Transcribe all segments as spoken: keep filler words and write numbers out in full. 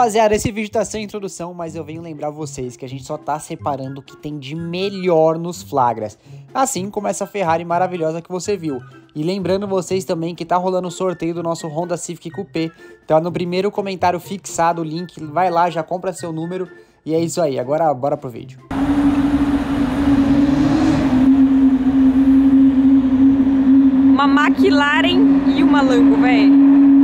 Rapaziada, esse vídeo tá sem introdução, mas eu venho lembrar vocês que a gente só tá separando o que tem de melhor nos flagras, assim como essa Ferrari maravilhosa que você viu. E lembrando vocês também que tá rolando o sorteio do nosso Honda Civic Coupé, tá no primeiro comentário fixado o link, vai lá, já compra seu número, e é isso aí, agora bora pro vídeo. Uma McLaren e uma Lambo, velho.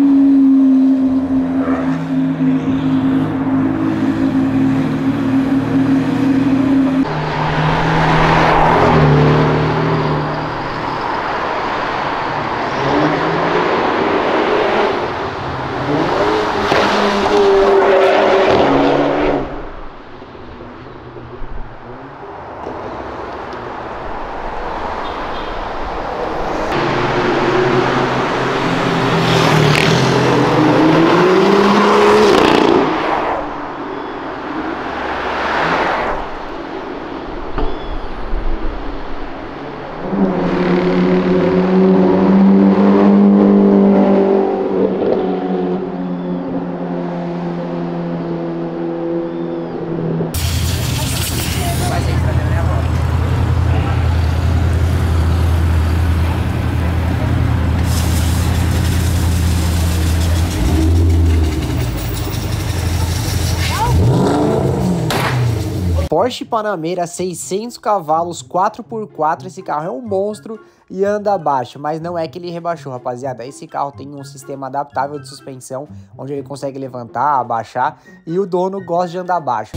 Porsche Panamera, seiscentos cavalos, quatro por quatro, esse carro é um monstro e anda abaixo, mas não é que ele rebaixou, rapaziada. Esse carro tem um sistema adaptável de suspensão, onde ele consegue levantar, abaixar, e o dono gosta de andar abaixo.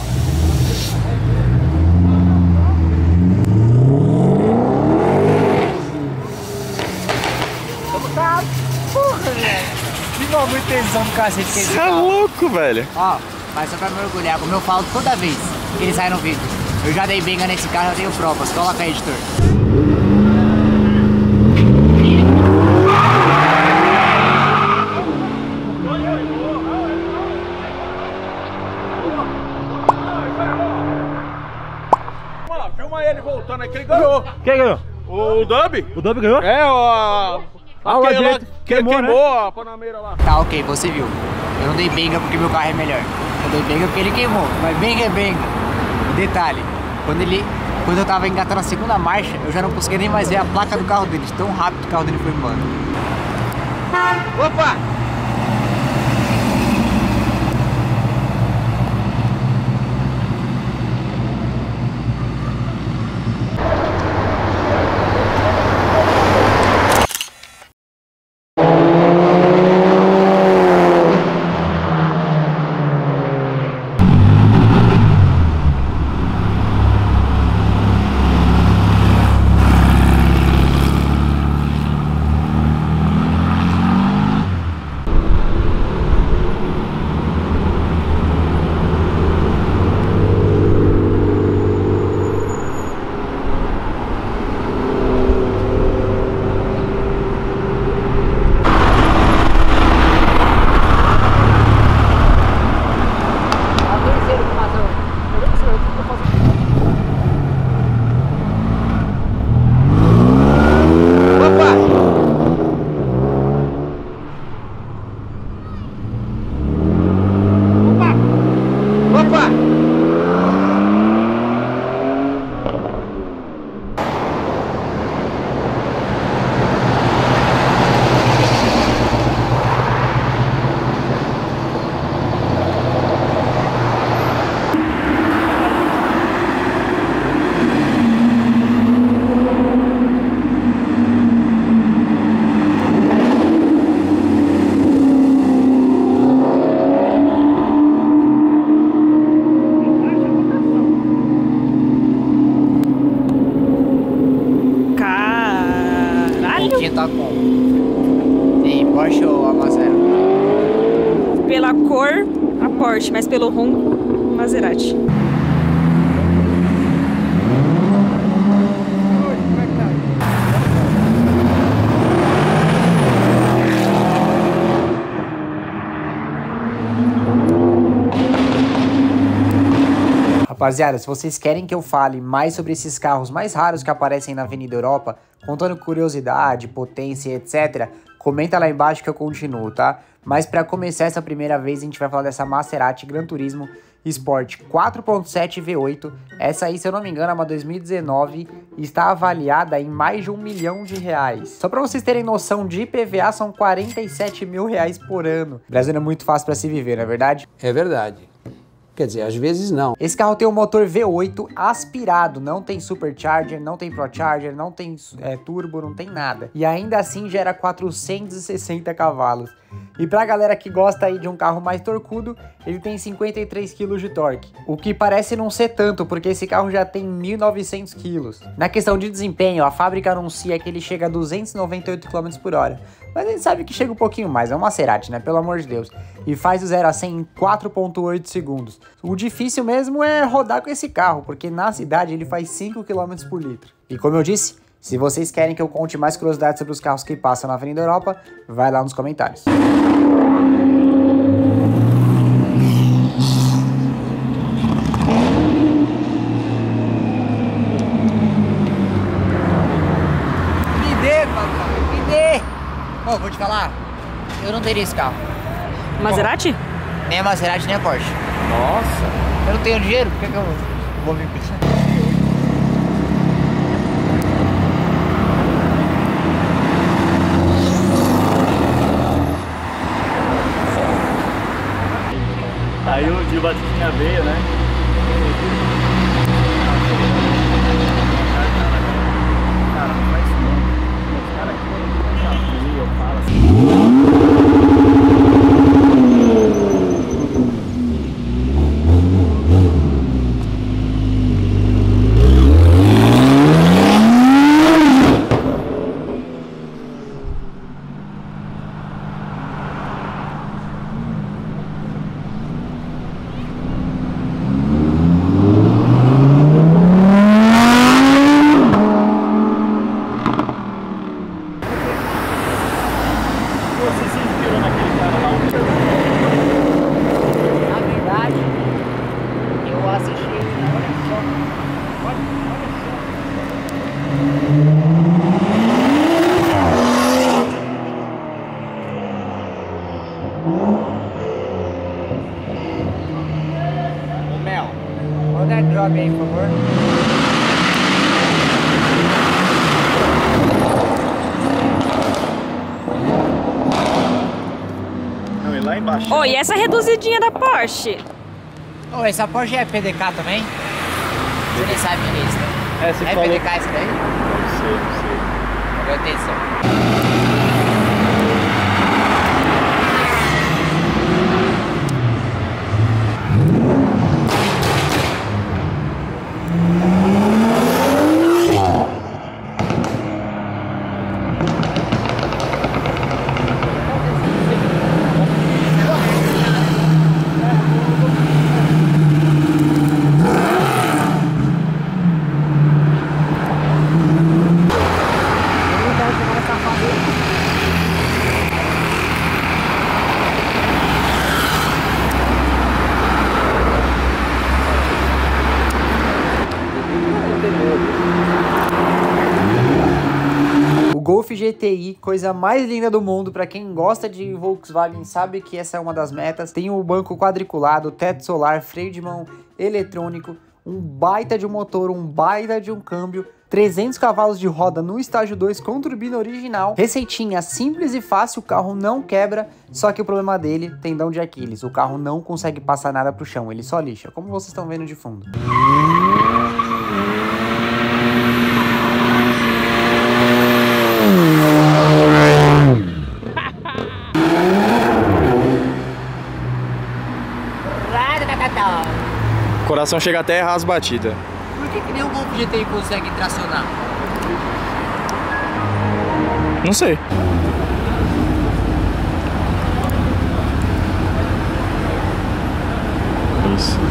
Tá, porra, velho. Ficou muito tesão do cacete que ele Você é louco, velho. Ó, mas só pra me orgulhar, como eu falo toda vez que ele sai no vídeo. Eu já dei benga nesse carro, eu tenho provas. Coloca aí, editor. Mano, filma ele voltando aí que ele ganhou. Quem ganhou? O Dub? O Dub ganhou? É, ó. Ah, o Aquele lá direito que queimou, queimou, né? a Panamera lá. Tá, ok, você viu. Eu não dei benga porque meu carro é melhor. Eu dei benga porque ele queimou. Mas benga é benga. Detalhe, quando ele... Quando eu tava engatando a segunda marcha, eu já não conseguia nem mais ver a placa do carro dele. Tão rápido o carro dele foi embora. Opa! Tá com tem Porsche ou a Maserati? Pela cor, a Porsche, mas pelo ronco, Maserati. Rapaziada, se vocês querem que eu fale mais sobre esses carros mais raros que aparecem na Avenida Europa, contando curiosidade, potência, etcétera, comenta lá embaixo que eu continuo, tá? Mas para começar essa primeira vez, a gente vai falar dessa Maserati Gran Turismo Sport quatro ponto sete V oito. Essa aí, se eu não me engano, é uma dois mil e dezenove e está avaliada em mais de um milhão de reais. Só para vocês terem noção de I P V A, são quarenta e sete mil reais por ano. O Brasil é muito fácil para se viver, não é verdade? É verdade. Quer dizer, às vezes não. Esse carro tem um motor V oito aspirado, não tem Supercharger, não tem ProCharger, não tem é, turbo, não tem nada. E ainda assim gera quatrocentos e sessenta cavalos. E pra galera que gosta aí de um carro mais torcudo, ele tem cinquenta e três quilos de torque. O que parece não ser tanto, porque esse carro já tem mil e novecentos quilos. Na questão de desempenho, a fábrica anuncia que ele chega a duzentos e noventa e oito quilômetros por hora. Mas a gente sabe que chega um pouquinho mais, é uma Maserati, né? Pelo amor de Deus. E faz o zero a cem em quatro ponto oito segundos. O difícil mesmo é rodar com esse carro, porque na cidade ele faz cinco quilômetros por litro. E como eu disse, se vocês querem que eu conte mais curiosidades sobre os carros que passam na Avenida Europa, vai lá nos comentários. Me dê, papai, me dê! Ó, oh, vou te falar, eu não teria esse carro. Maserati? Nem a Maserati, nem a Porsche. Nossa! Eu não tenho dinheiro, por que, que eu vou me pensar? Aí o de batidinha veio, né? Cara, não faz isso não. Os caras aqui, eu falo assim. Joga aí, por favor. Não, e lá embaixo. Oh, e essa reduzidinha da Porsche? Oh, essa Porsche é P D K também? Você nem sabe o que é isso, né? É, você É falou... P D K essa daí? Não sei, não sei. Presta atenção. Golf G T I, coisa mais linda do mundo. Pra quem gosta de Volkswagen sabe que essa é uma das metas. Tem o banco quadriculado, teto solar, freio de mão eletrônico, um baita de um motor, um baita de um câmbio, trezentos cavalos de roda no estágio dois com turbina original. Receitinha simples e fácil, o carro não quebra, só que o problema dele, tendão de Aquiles. O carro não consegue passar nada pro chão, ele só lixa, como vocês estão vendo de fundo. O coração chega até a errar as batidas. Por que que nem o Golf G T I consegue tracionar? Não sei. Isso.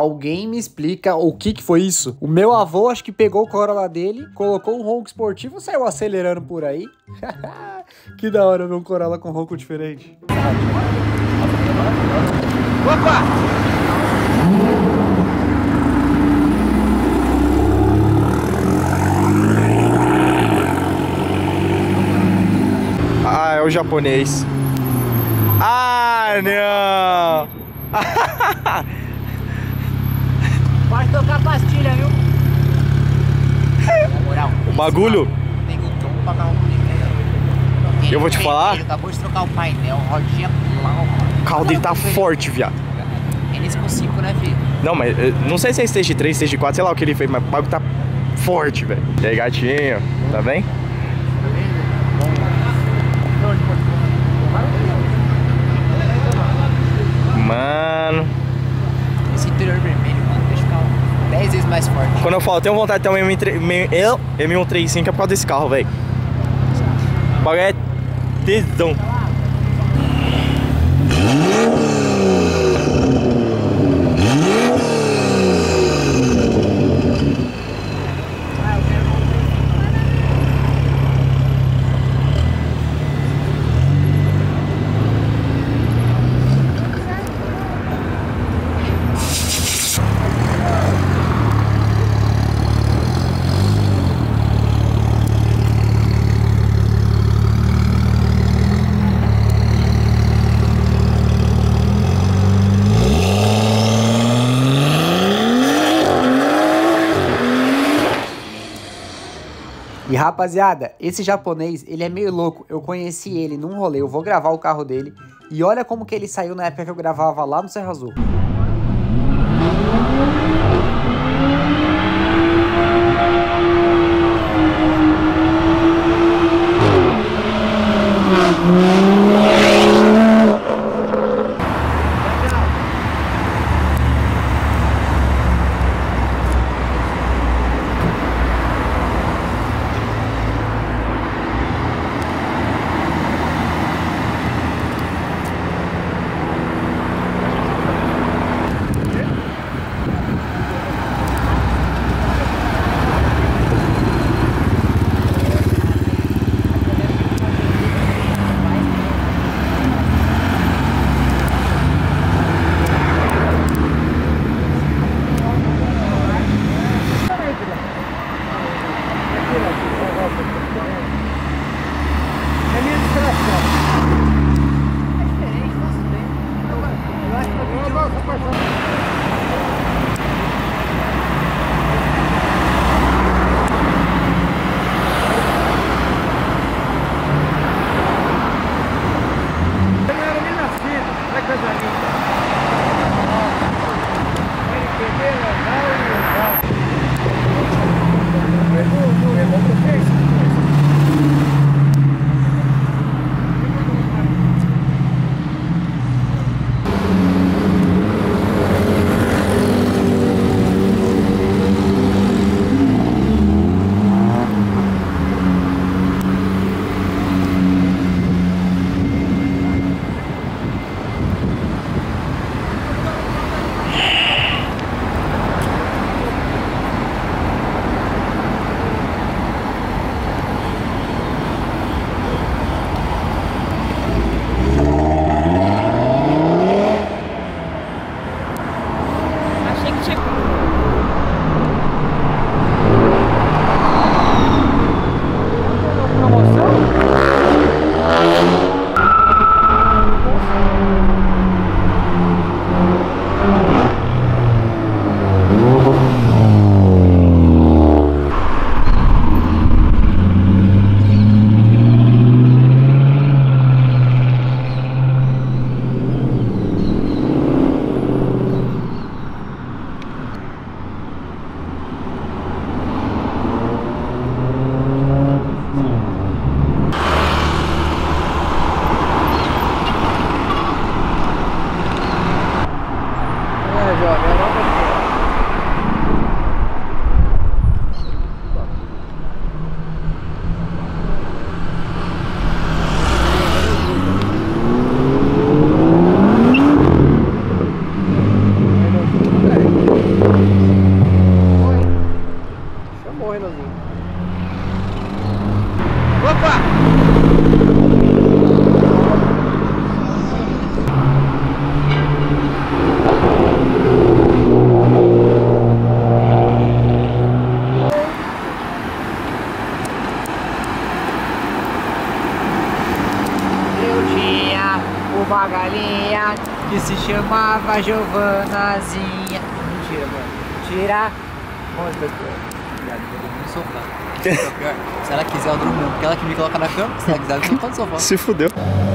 Alguém me explica o que que foi isso? O meu avô acho que pegou o Corolla dele, colocou um ronco esportivo e saiu acelerando por aí. Que da hora ver um Corolla com ronco diferente. Opa! Ah, é o japonês. Ah, não! Pode tocar pastilha, viu? Na moral. O bagulho? Tem o tom pra dar um primeiro. Eu vou te falar? Ele acabou de trocar o painel, rodinha lá. O carro dele tá forte, viado. É nesse com cinco, né, filho? Não, mas eh, não sei se é Stage três, Stage quatro, sei lá o que ele fez, mas o bagulho tá forte, velho. E aí, gatinho, tá bem? Mano. Esse interior vermelho, mano, deixa o carro dez vezes mais forte. Quando eu falo, tenho vontade de ter um M cento e trinta e cinco é por causa desse carro, velho. O bagulho é tesão. E rapaziada, esse japonês, ele é meio louco. Eu conheci ele num rolê, eu vou gravar o carro dele. E olha como que ele saiu na época que eu gravava lá no Serra Azul. uma galinha que se chamava Giovanazinha. Mentira, mano. Tira. Onde tá pior? Eu dormi no sofá. Se ela quiser, eu durmo mesmo. Porque ela que me coloca na cama. Se ela quiser, eu sofá no sofá. Se fudeu.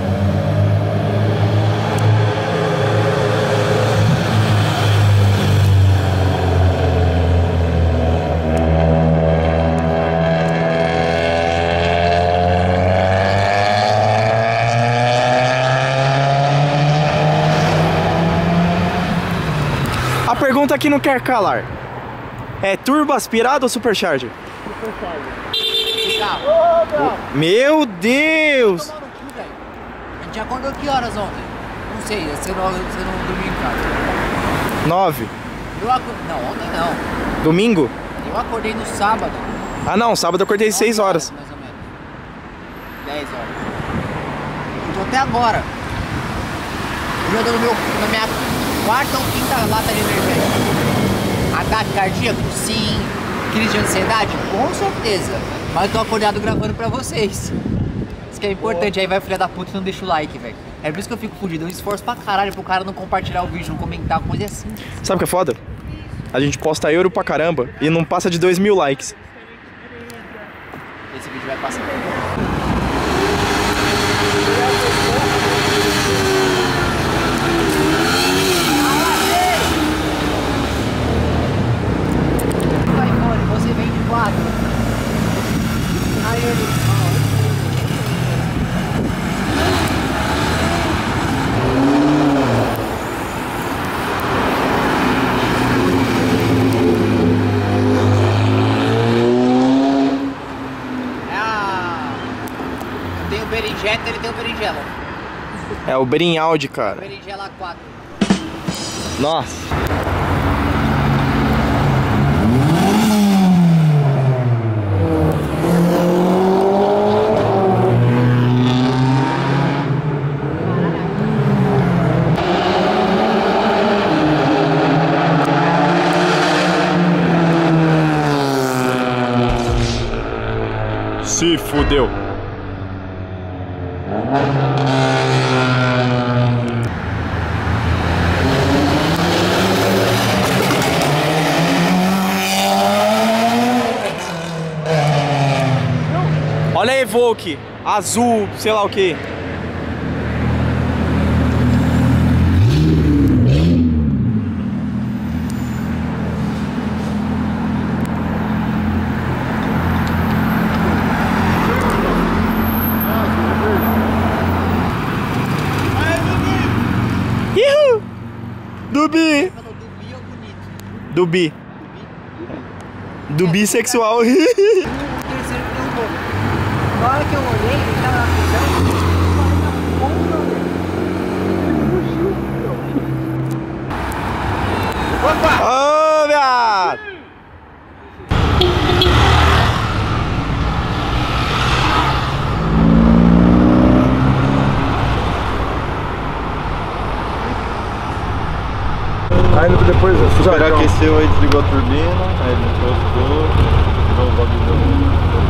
A pergunta que não quer calar. É turbo aspirado ou supercharger? Carro. Meu Deus! A gente acordou que horas ontem? Não sei, você não, você não dormiu em casa. Nove. Eu acordei. Não, ontem não. Domingo? Eu acordei no sábado. Ah não, sábado eu acordei seis horas. Mais ou menos. dez horas. Eu tô até agora. Eu já dou no meu, na minha quarta ou quinta lata de energético. Ataque cardíaco? Sim. Crise de ansiedade? Com certeza. Mas eu tô acordado gravando pra vocês. Isso que é importante. Aí vai filha da puta e não deixa o like, velho. É por isso que eu fico fudido. Eu esforço pra caralho pro cara não compartilhar o vídeo, não comentar, coisa assim. Sabe o que é foda? A gente posta euro pra caramba e não passa de dois mil likes. Esse vídeo vai passar. Você vem de quatro. Aí ele. Eu tenho berinjeta, ele tem o berinjela. É o Berinhaldi, cara. Berinjela quatro. Nossa. Se fudeu. Olha a Evoque, azul, sei lá o que. Do bi. Do bi. Do bissexual. Na hora que eu olhei, ele tava na prisão. Ô, viado! Aí depois esperar aqueceu, aí desligou a turbina, aí ele encostou, tirou o bagulho.